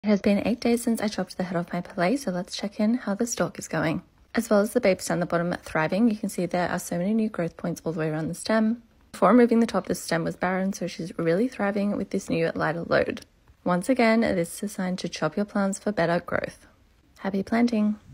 It has been 8 days since I chopped the head off my Pilea, so let's check in how the stalk is going. As well as the babes down the bottom thriving, you can see there are so many new growth points all the way around the stem. Before removing the top, the stem was barren, so she's really thriving with this new lighter load. Once again, this is a sign to chop your plants for better growth. Happy planting!